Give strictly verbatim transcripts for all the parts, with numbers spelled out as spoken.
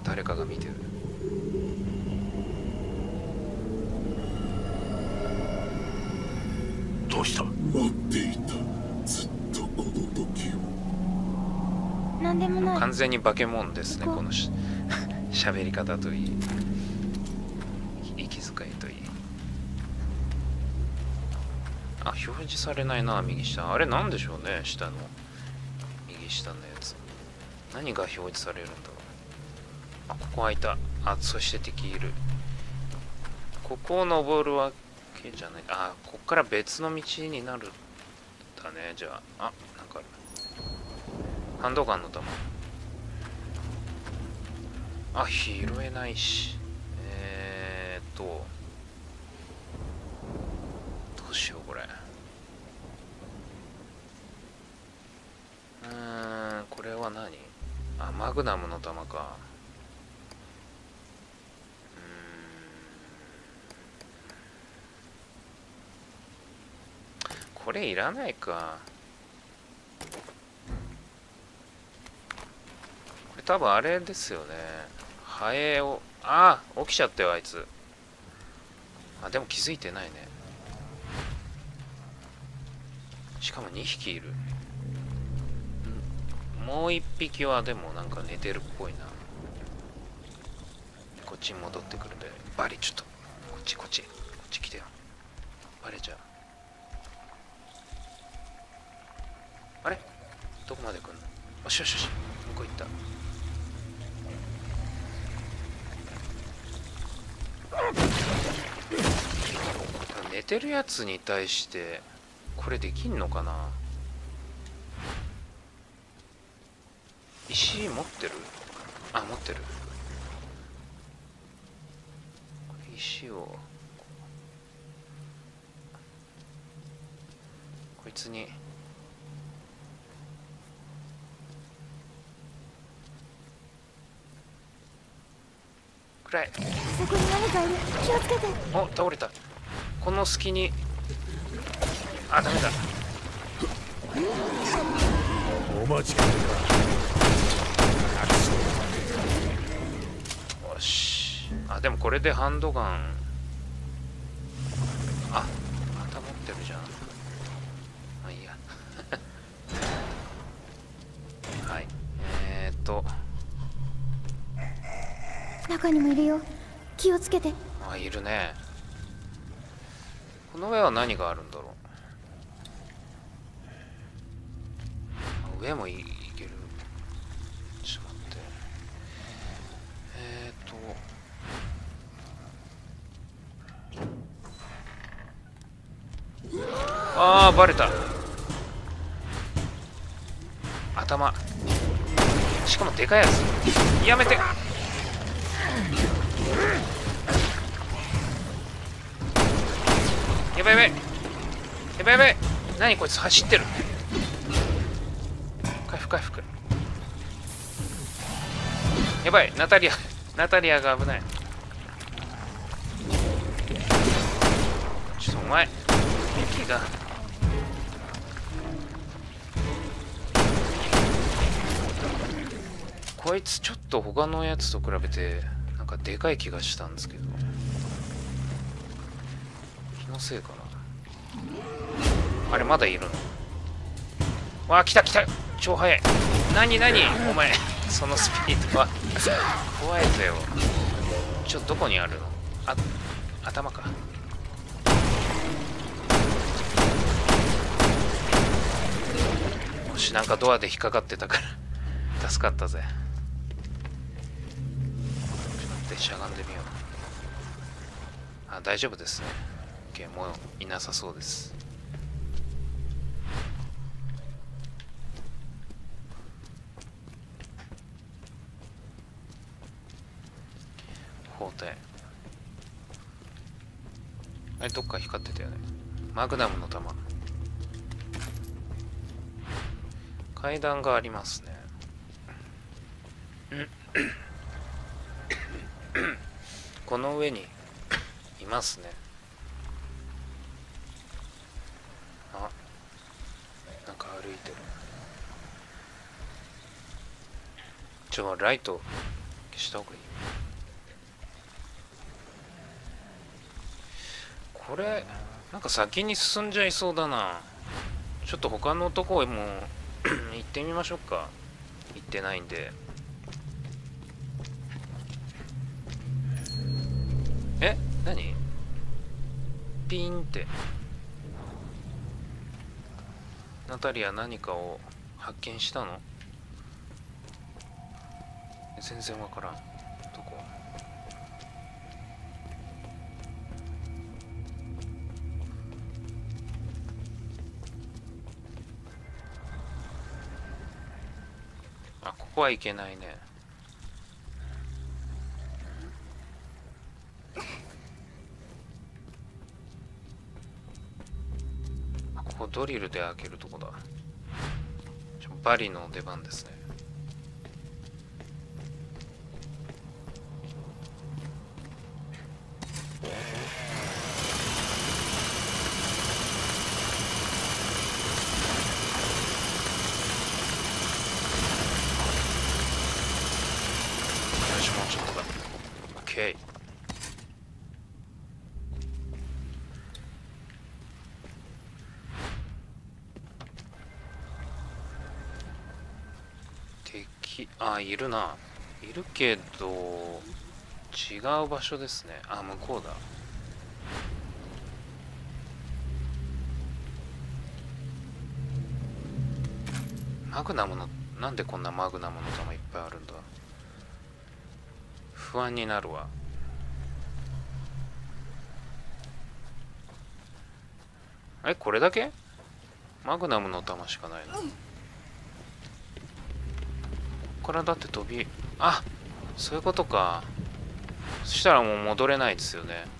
誰かが見てる。 どうした？ 待っていた。ずっとこの時を。 なんでもない。 完全に化け物ですね、このし喋り方といい、息遣いといい。あ、表示されないな、右下。あれなんでしょうね、下の右下のやつ。何が表示されるんだろう。あ、ここ開いた。あ、そして敵いる。ここを登るわけじゃない。あ、ここから別の道になるんだね。じゃあ、あ、なんかある。ハンドガンの弾。あ、拾えないし。えーっとどうしようこれ。うーん、これは何？あ、マグナムの弾か。これいらないか。これ多分あれですよね。ハエを、ああ、起きちゃったよあいつ。あ、でも気づいてないね。しかもにひきいる。もういっぴきはでもなんか寝てるっぽいな。こっちに戻ってくるんで、バリちょっとこっちこっちこっち来てよ。バレちゃう。あれどこまで来んの？よしよしよし、向こう行った。寝てるやつに対してこれできんのかな。石持ってる？あ、持ってる。これ石をこいつにくらい。 そこに何かいる。気をつけて。 お、倒れた。この隙に、あ、ダメだ。 お待ちください。 よし。あ、でもこれでハンドガン、あ、また持ってるじゃん。まあいいや。はい。えー、っと中にもいるよ。気をつけて。 あ、いるね。この上は何があるんだろう。あ、上もい、いける。ちょっと待って。えー、っとああ、バレた。頭。しかもでかいやつ。やめて。やばいやばいやばいやばい。何こいつ走ってる。回復回復。やばい、ナタリアナタリアが危ない。ちょっとお前息がこいつちょっと他のやつと比べてなんかでかい気がしたんですけど、気のせいかな。あれまだいるの？わあ、来た来た、超速い。何何お前そのスピードは怖いぜよ。ちょっとどこにあるの？あ、頭か。もしなんかドアで引っかかってたから助かったぜ。ちょっと待って、しゃがんでみよう。あ、大丈夫ですね。OK、もういなさそうです。包帯。あれどっか光ってたよね。マグナムの弾。階段がありますね。この上にいますね。あ、なんか歩いてる。ちょ、ライト消消した方がいい。これなんか先に進んじゃいそうだな。ちょっと他のとこへも行ってみましょうか。行ってないんで。え、何？ピーンって。ナタリア何かを発見したの？全然わからん。どこ？あ、ここはいけないね。あ、ここドリルで開けるとこだ。バリの出番ですね。よし、もうちょっとだ。オッケー。敵、あ、いるな。いるけど違う場所ですね。あ、向こうだ。マグナムの、なんでこんなマグナムの弾いっぱいあるんだ。不安になるわ。え、これだけ？マグナムの弾しかないの。こっからだって飛び、あ、そういうことか。そしたらもう戻れないですよね。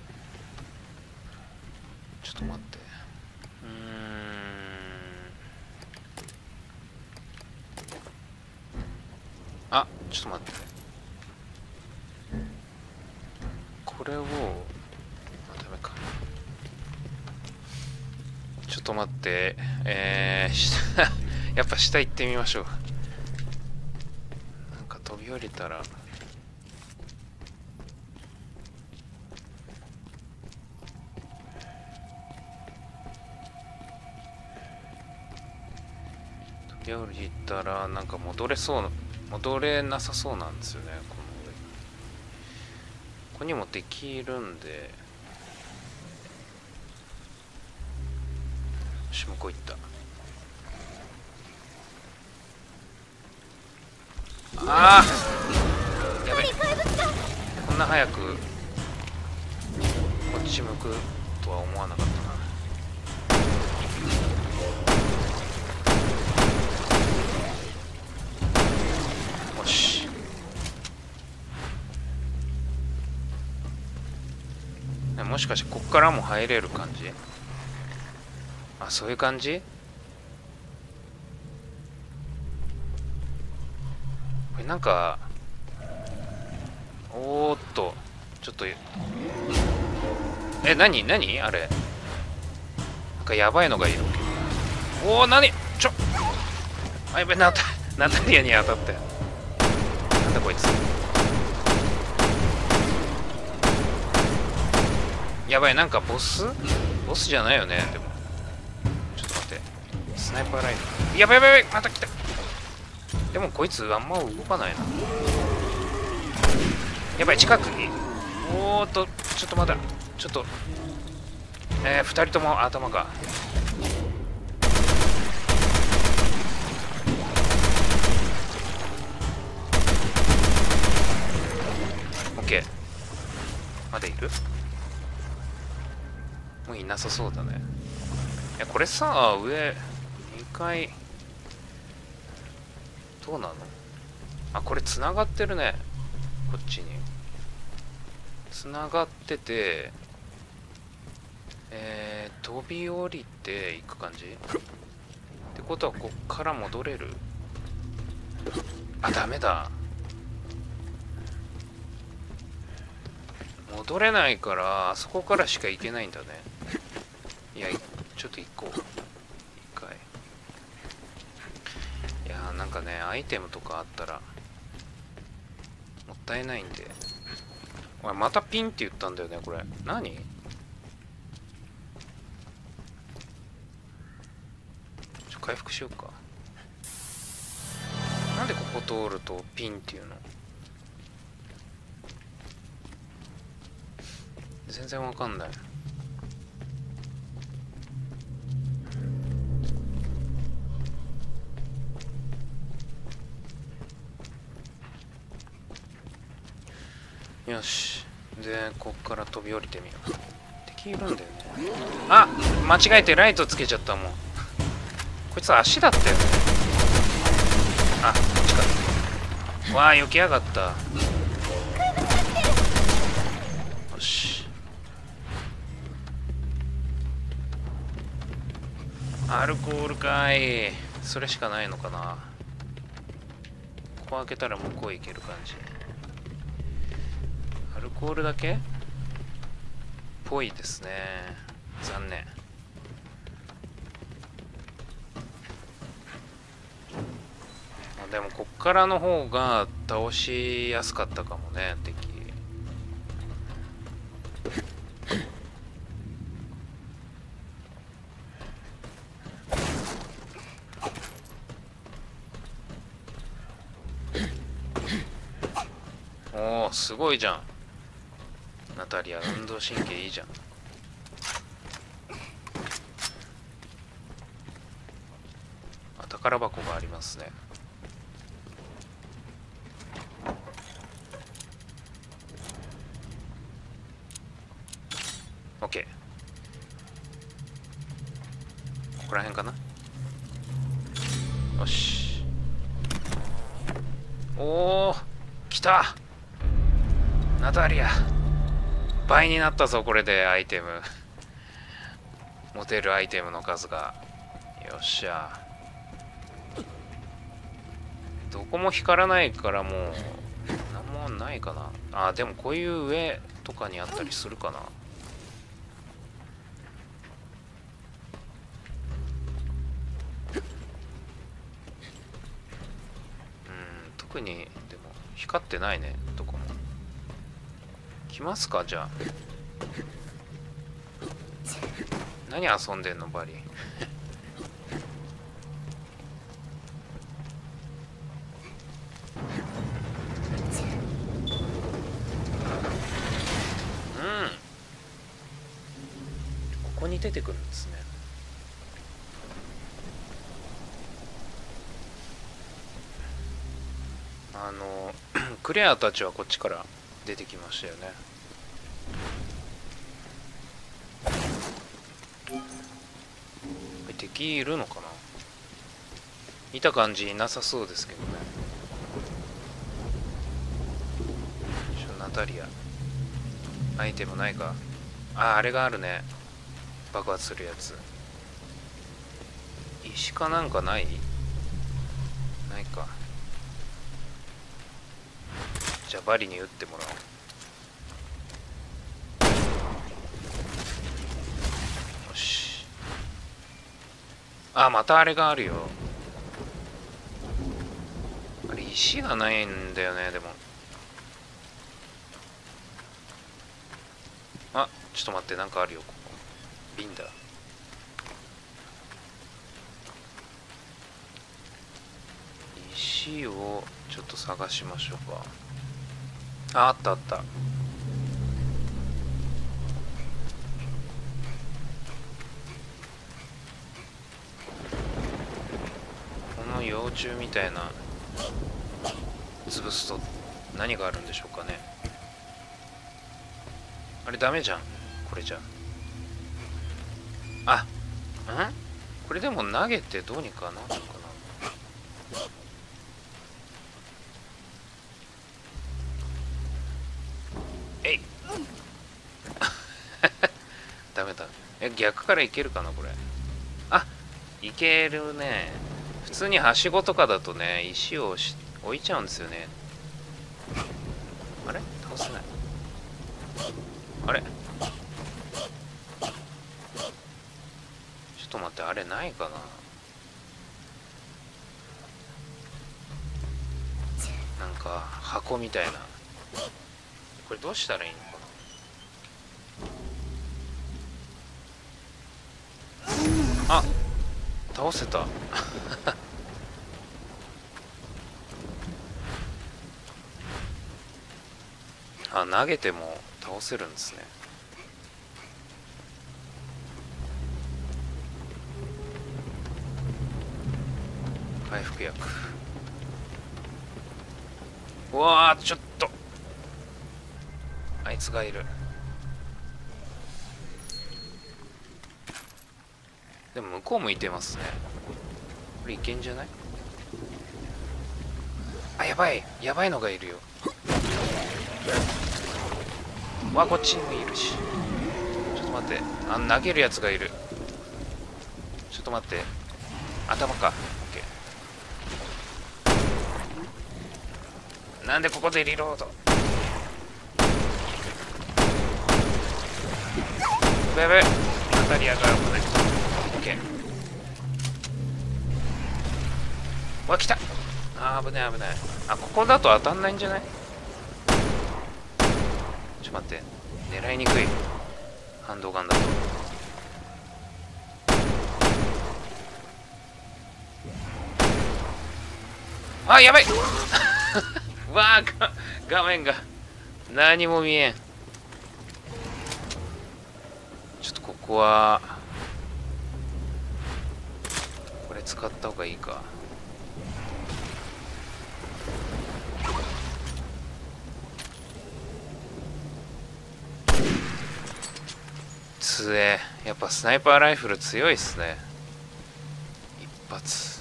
ちょっと待って。うーん。あ、ちょっと待って。これを、あ、ダメか。ちょっと待って。えー、下、やっぱ下行ってみましょう。なんか飛び降りたら。飛び降りたら、なんか戻れそうな、戻れなさそうなんですよね、この上。ここにも敵いるんで。よし、向こう行った。ああ、やべ、こんな早くこっち向くとは思わなかったな。よし、もしかしてこっからも入れる感じ？あ、そういう感じ？これなんか、おーっと、ちょっと、え、なになにあれ。なんかやばいのがいる。おー、なにちょ、あ、やべ、ナタ、ナタリアに当たって。なんだこいつ。やばい、なんかボスボスじゃないよね、でも。ちょっと待って。スナイパーライフル。やばいやばいやばい、また来た。でもこいつあんま動かないな。やばい、近くに。おーっと、ちょっとまだ。ちょっと。えー、二人とも頭が。オッケー。まだいる？もういなさそうだね。いや、これさ、上、にかい、どうなの？あ、これ繋がってるね。こっちに。繋がってて、えー、飛び降りていく感じ？ってことは、こっから戻れる？あ、ダメだ。戻れないから、あそこからしか行けないんだね。いや、ちょっと行こう。一回。いやー、なんかね、アイテムとかあったらもったいないんで。おい、またピンって言ったんだよねこれ。何？ちょ回復しようか。なんでここ通るとピンっていうの？全然わかんない。よし。で、こっから飛び降りてみよう。敵いるんだよね。あ、間違えてライトつけちゃったもん。こいつ足だったよね。あ、こっちか。わあ、避けやがった。よし。アルコールかい。それしかないのかな。ここ開けたら向こう行ける感じ。アルコールだけぽいですね。残念。あ、でもこっからの方が倒しやすかったかもね、敵。おお、すごいじゃん。ナタリア、運動神経いいじゃん。あ、宝箱がありますね。オッケー。ここら辺かな。よし。おお、来た。ナタリア、倍になったぞこれで。アイテム持てるアイテムの数が。よっしゃ。どこも光らないからもう何もないかな。あ、でもこういう上とかにあったりするかな。うん、特にでも光ってないね、どこも。来ますか、じゃあ。何遊んでんのバリ。うん、ここに出てくるんですね。あのクレアたちはこっちから出てきましたよね。敵いるのかな。見た感じいなさそうですけどね。ちょ、ナタリア、アイテムないか。あ、あれがあるね。爆発するやつ。石かなんかない？ないか。じゃあバリに撃ってもらおう。よし。あ、またあれがあるよ。あれ石がないんだよね。でもあ、ちょっと待って、なんかあるよ。ここ瓶だ。石をちょっと探しましょうか。あ、あったあった。この幼虫みたいな潰すと何があるんでしょうかね。あれダメじゃんこれじゃ。あ、んこれでも投げてどうにかなるのかな。えいダメだ。え、逆からいけるかなこれ。あ、いけるね。普通にはしごとかだとね、石をし置いちゃうんですよね。あれ倒せない。あれちょっと待って、あれないかな。なんか箱箱みたいな。これどうしたらいいのかな。あ、倒せた。あ、投げても倒せるんですね。回復薬。うわー、ちょっとあいつがいる。でも向こう向いてますね。これいけんじゃない？あ、やばい、やばいのがいるよ。わ、こっちにもいるし。ちょっと待って、あ、投げるやつがいる。ちょっと待って、頭か。オッケー。なんでここでリロード。やべやべ、ナタリアが危ない。オッケー。わ、来た。あー、危ない危ない。あ、ここだと当たんないんじゃない？ちょっと待って、狙いにくい。ハンドガンだと。あ、やばい。わあ、画面が何も見えん。ちょっとここはこれ使った方がいいか。つえ、やっぱスナイパーライフル強いっすね。一発。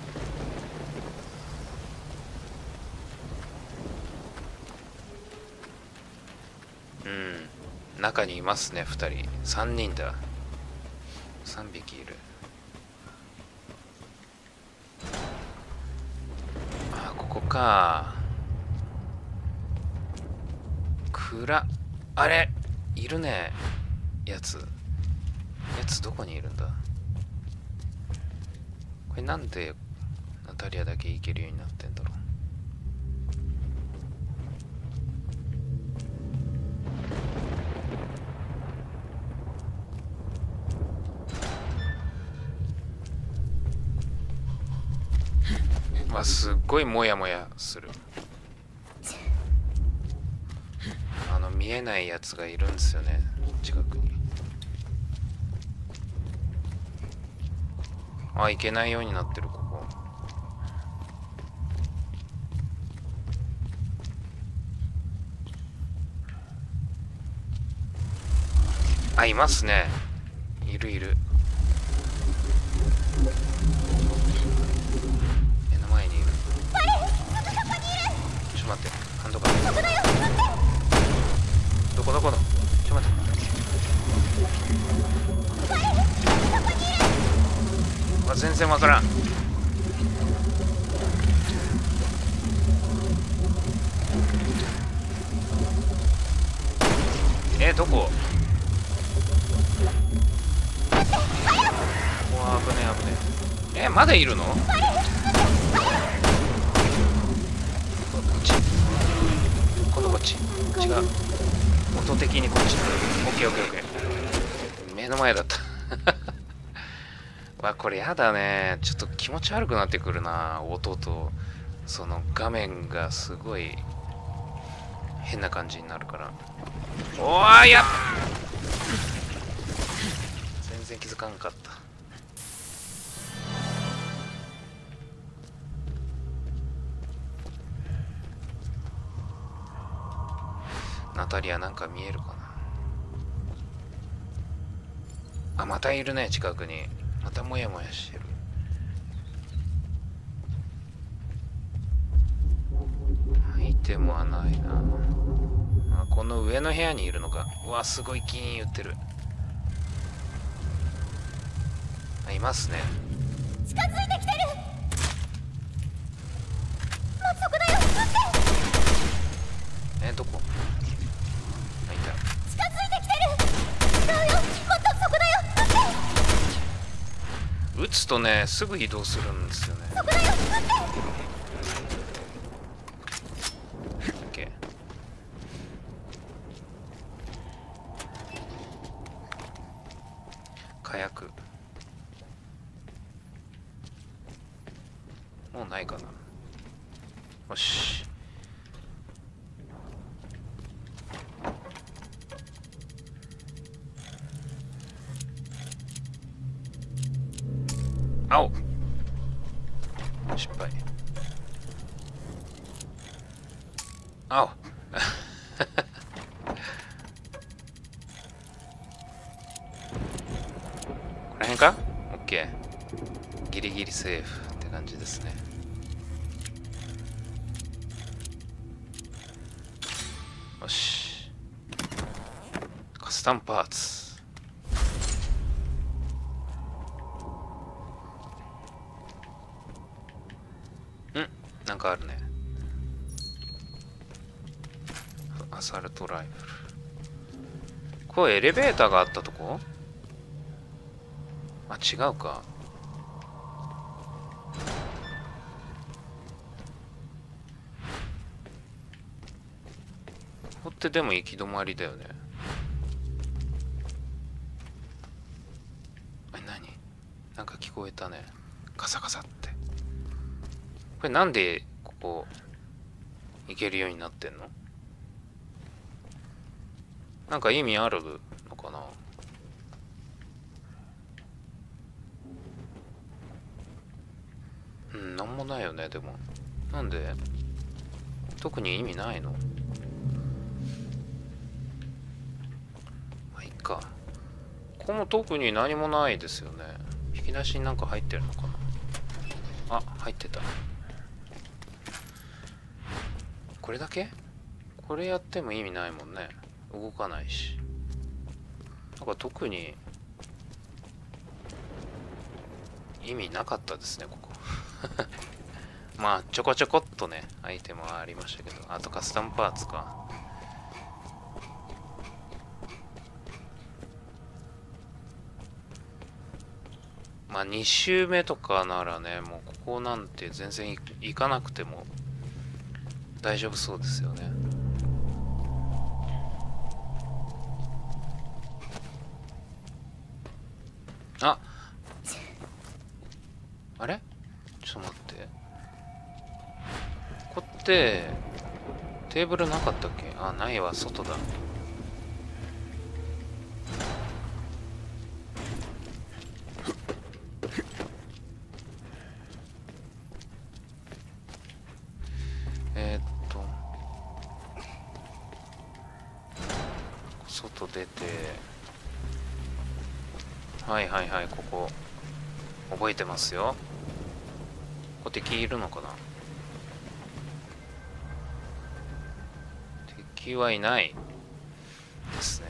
うん、中にいますね。ふたり、さんにんだ。さんびきいる。あ、ここか。暗。あれいるね、やつ。やつどこにいるんだ。これなんでナタリアだけ行けるようになってんだろう。まあ、すっごいモヤモヤする。あの見えないやつがいるんですよね、近くに。あ、行けないようになってる、ここ。あ、いますね。いるいる。目の前にいる。ちょっと待って、ハンドガン。どこどこの。ちょっと待って。わ、全然わからん。え、どこ？うわ、危ねえ危ねえ。え、まだいるの？こっち。今度こっち。違う。音的にこっち。オッケーオッケーオッケー。目の前だった。わ、これやだね。ちょっと気持ち悪くなってくるな。音とその画面がすごい変な感じになるから。おー、やっ全然気づかんかった。ナタリアなんか見えるかな。あ、またいるね、近くに。またモヤモヤしてる。アイテムはないな。あ、この上の部屋にいるのか。うわ、すごい気に言ってる。あ、いますね。 近づいてきてる。ま、そこだよ。待って。 え、どこ？あ、いた。 近づいてきてる。違うよ。もっとそこだよ。待って。 撃つとね、すぐ移動するんですよね。 そこだよ。待って。 火薬もうないかな。よし。青失敗。青この辺か ?OK。ギリギリセーフって感じですね。よし。カスタムパーツ。んなんかあるね。アサルトライフル。これエレベーターがあったとこ？あ、違うか。ここってでも行き止まりだよね。あれ何？なんか聞こえたね。カサカサって。これなんでここ行けるようになってんの？なんか意味あるのかな？うん、なんもないよね、でも。なんで？特に意味ないの？まあ、いっか。ここも特に何もないですよね。引き出しになんか入ってるのかな？あ、入ってた。これだけ？これやっても意味ないもんね。動かないし。なんか特に意味なかったですね、ここ。まあ、ちょこちょこっとね、アイテムはありましたけど、あとカスタムパーツか。まあ、に周目とかならね、もうここなんて全然行かなくても大丈夫そうですよね。あ、あれちょっと待って。ここってテーブルなかったっけ？あ、ないわ、外だ。えー、っと外出て、はいはいはい、ここ覚えてますよ。ここ敵いるのかな？敵はいないですね。